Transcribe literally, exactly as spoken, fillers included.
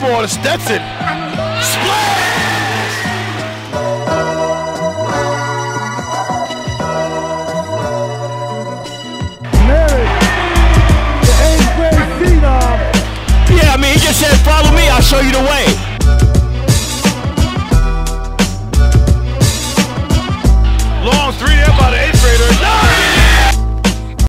ball to Stetson. Splash! Merritt, the eighth grade phenom. Yeah, I mean, he just said, follow me, I'll show you the way.